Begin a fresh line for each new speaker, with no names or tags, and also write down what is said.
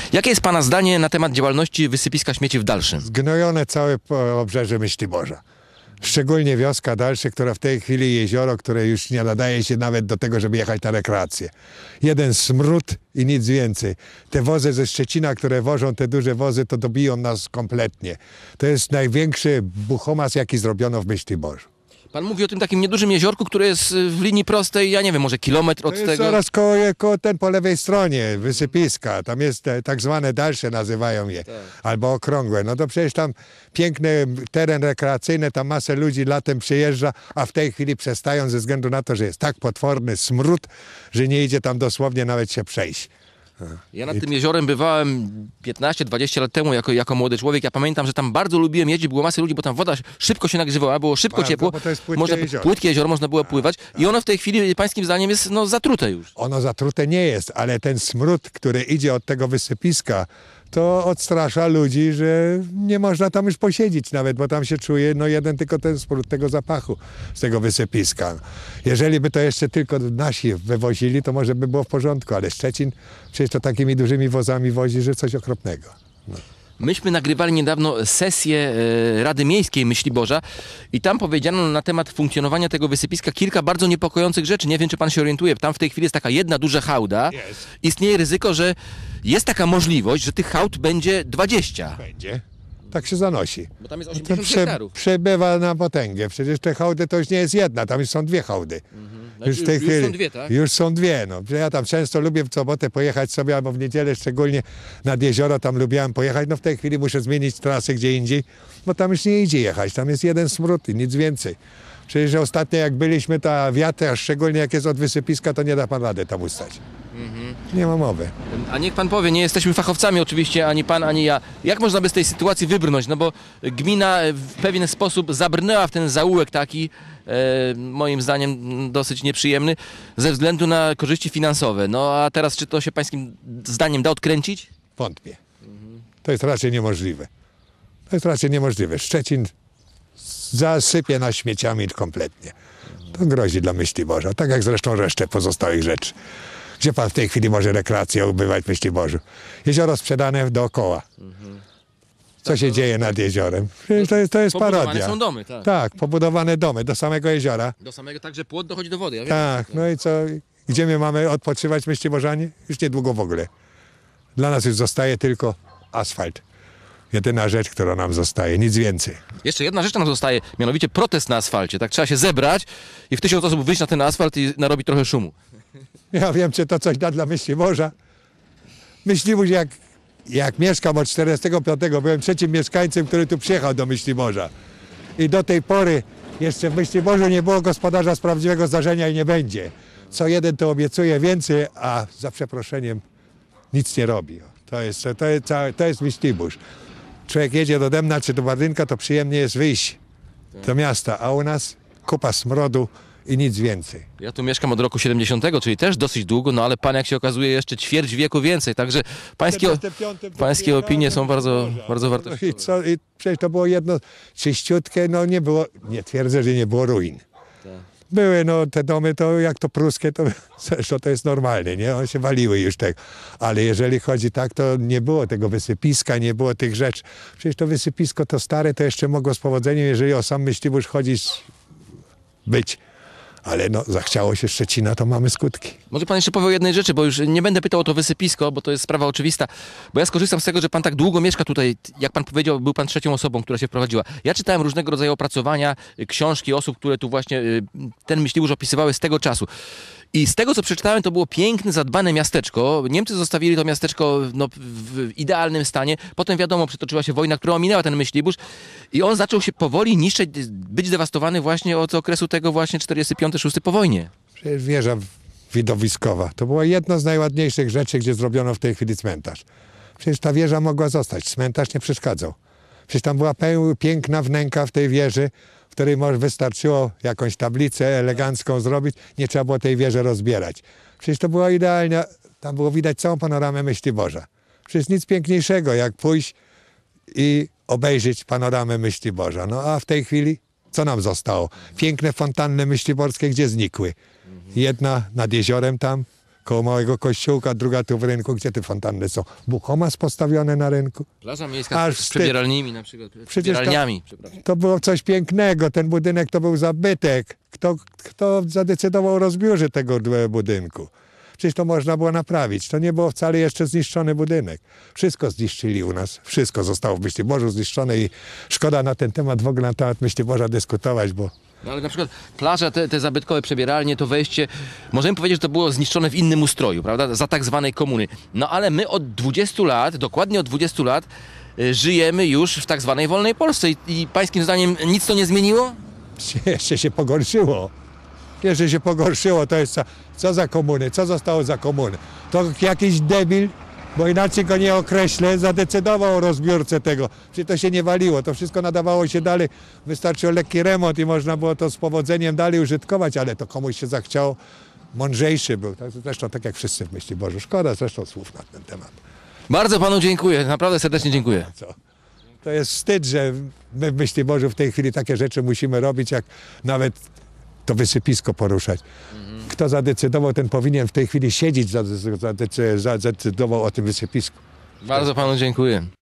Jakie jest pana zdanie na temat działalności wysypiska śmieci w Dalszym?
Zgnojone całe obrzeże Myśliborza. Szczególnie wioska Dalsze, która w tej chwili jezioro, które już nie nadaje się nawet do tego, żeby jechać na rekreację. Jeden smród i nic więcej. Te wozy ze Szczecina, które wożą te duże wozy, to dobiją nas kompletnie. To jest największy buchomas, jaki zrobiono w Myśliborzu.
Pan mówi o tym takim niedużym jeziorku, które jest w linii prostej, ja nie wiem, może kilometr od
To jest
tego.
zaraz koło ten po lewej stronie wysypiska. Tam jest tak zwane dalsze nazywają je. Albo okrągłe. No to przecież tam piękny teren rekreacyjny, tam masę ludzi latem przyjeżdża, a w tej chwili przestają ze względu na to, że jest tak potworny smród, że nie idzie tam dosłownie nawet się przejść.
Ja nad tym jeziorem bywałem 15-20 lat temu jako młody człowiek. Ja pamiętam, że tam bardzo lubiłem jeździć, było masy ludzi, bo tam woda szybko się nagrzewała, było szybko
Bardzo,
ciepło.
bo to jest płytkie
jezioro, można było pływać. I ono w tej chwili, pańskim zdaniem, jest zatrute już.
Ono zatrute nie jest, ale ten smród, który idzie od tego wysypiska, to odstrasza ludzi, że nie można tam już posiedzieć nawet, bo tam się czuje jeden tylko ten smród tego zapachu z tego wysypiska. Jeżeli by to jeszcze tylko nasi wywozili, to może by było w porządku, ale Szczecin przecież to takimi dużymi wozami wozi, że coś okropnego.
Myśmy nagrywali niedawno sesję Rady Miejskiej Myśliborza i tam powiedziano na temat funkcjonowania tego wysypiska kilka bardzo niepokojących rzeczy. Nie wiem, czy pan się orientuje. Tam w tej chwili jest taka jedna duża hałda.
Jest.
Istnieje ryzyko, że jest taka możliwość, że tych hałd będzie 20.
Będzie. Tak się zanosi.
Bo tam jest
To
80 hektarów.
przebywa na potęgę. Przecież te hałdy to już nie jest jedna, tam już są dwie hałdy.
Znaczy, już są dwie, tak?
Już są dwie. No. Ja tam często lubię w sobotę pojechać sobie, albo w niedzielę szczególnie nad jezioro, tam lubiłem pojechać. No w tej chwili muszę zmienić trasę gdzie indziej, bo tam już nie idzie jechać. Tam jest jeden smród i nic więcej. Przecież ostatnio jak byliśmy, ta wiatr, a szczególnie jak jest od wysypiska, to nie da pan rady tam ustać. Nie ma mowy.
A niech pan powie, nie jesteśmy fachowcami oczywiście, ani pan, ani ja. Jak można by z tej sytuacji wybrnąć? No bo gmina w pewien sposób zabrnęła w ten zaułek taki, moim zdaniem dosyć nieprzyjemny, ze względu na korzyści finansowe. No a teraz czy to się pańskim zdaniem da odkręcić?
Wątpię. To jest raczej niemożliwe. To jest raczej niemożliwe. Szczecin zasypie nas śmieciami kompletnie. To grozi dla Myśliborza, tak jak zresztą resztę pozostałych rzeczy. Gdzie pan w tej chwili może rekreację odbywać w Myśliborzu? Jezioro sprzedane dookoła. Co się dzieje nad jeziorem? Przecież to jest
Pobudowane
parodia.
są domy, tak.
Tak, pobudowane domy do samego jeziora.
Do samego, także płot dochodzi do wody. Ja wiem.
Tak, no i co? Gdzie my mamy odpoczywać, Myśliborzanie? Już niedługo w ogóle. Dla nas już zostaje tylko asfalt. Jedyna rzecz, która nam zostaje, nic więcej.
Jeszcze jedna rzecz nam zostaje, mianowicie protest na asfalcie. Tak trzeba się zebrać i w 1000 osób wyjść na ten asfalt i narobić trochę szumu.
Ja wiem, czy to coś da dla Myśliborza. Myśliborz, jak mieszkam od 45, byłem trzecim mieszkańcem, który tu przyjechał do Myśliborza. I do tej pory jeszcze w Myśliborzu nie było gospodarza z prawdziwego zdarzenia i nie będzie. Co jeden to obiecuje więcej, a za przeproszeniem nic nie robi. To jest Myśliborz. Człowiek jedzie do Dębna czy do Bardynka, to przyjemnie jest wyjść do miasta, a u nas kupa smrodu i nic więcej.
Ja tu mieszkam od roku 70, czyli też dosyć długo, no ale pan, jak się okazuje, jeszcze ćwierć wieku więcej, także pańskie opinie są bardzo, bardzo wartościowe.
I przecież to było jedno czyściutkie, no nie było, nie twierdzę, że nie było ruin. Były te domy, to jak to pruskie, to zresztą to jest normalne, nie? One się waliły już tego. Ale jeżeli chodzi tak, to nie było tego wysypiska, nie było tych rzeczy. Przecież to wysypisko to stare, to jeszcze mogło z powodzeniem, jeżeli o sam Myśliborz chodzi, być. Ale zachciało się Szczecina, to mamy skutki.
Może pan jeszcze powie o jednej rzeczy, bo już nie będę pytał o to wysypisko, bo to jest sprawa oczywista. Bo ja skorzystam z tego, że pan tak długo mieszka tutaj. Jak pan powiedział, był pan trzecią osobą, która się wprowadziła. Ja czytałem różnego rodzaju opracowania, książki osób, które tu właśnie ten Myśliborz opisywały z tego czasu. I z tego, co przeczytałem, to było piękne, zadbane miasteczko. Niemcy zostawili to miasteczko w idealnym stanie. Potem wiadomo, przetoczyła się wojna, która ominęła ten Myśliborz. I on zaczął się powoli niszczyć, być zdewastowany właśnie od okresu tego właśnie 45-6 po wojnie.
Przecież wieża widowiskowa. To była jedna z najładniejszych rzeczy, gdzie zrobiono w tej chwili cmentarz. Przecież ta wieża mogła zostać. Cmentarz nie przeszkadzał. Przecież tam była piękna wnęka w tej wieży, w której może wystarczyło jakąś tablicę elegancką zrobić. Nie trzeba było tej wieży rozbierać. Przecież to była idealna. Tam było widać całą panoramę Myśliborza. Przecież nic piękniejszego, jak pójść i obejrzeć panoramę Myśliborza. No a w tej chwili co nam zostało? Piękne fontanny myśliborskie, gdzie znikły? Jedna nad jeziorem tam, koło małego kościółka, druga tu w rynku, gdzie te fontanny są. Buchomas postawione na rynku.
Plaża miejska
Aż
z
wstyd.
przebieralnymi na przykład. Przebieralniami, przepraszam.
To było coś pięknego, ten budynek to był zabytek. Kto zadecydował o rozbiórze tego budynku? Przecież to można było naprawić. To nie było wcale jeszcze zniszczony budynek. Wszystko zniszczyli u nas. Wszystko zostało w Myśliborzu zniszczone i szkoda na ten temat, w ogóle na temat Myśliborza dyskutować, bo
No ale na przykład plaże, te zabytkowe przebieralnie, to wejście, możemy powiedzieć, że to było zniszczone w innym ustroju, prawda? Za tak zwanej komuny. No ale my od 20 lat, dokładnie od 20 lat, żyjemy już w tak zwanej wolnej Polsce i pańskim zdaniem nic to nie zmieniło?
jeszcze się pogorszyło. Jeszcze się pogorszyło. To jest co za komuny? Co zostało za komuny? To jakiś debil, bo inaczej go nie określę, zadecydował o rozbiórce tego. Przecież to się nie waliło. To wszystko nadawało się dalej. Wystarczył lekki remont i można było to z powodzeniem dalej użytkować, ale to komuś się zachciało. Mądrzejszy był. Zresztą tak jak wszyscy w Myśliborzu. Szkoda zresztą słów na ten temat.
Bardzo panu dziękuję, naprawdę serdecznie dziękuję.
Co? To jest wstyd, że my w Myśliborzu w tej chwili takie rzeczy musimy robić, jak nawet to wysypisko poruszać. Kto zadecydował, ten powinien w tej chwili siedzieć, zadecydował o tym wysypisku.
Bardzo panu dziękuję.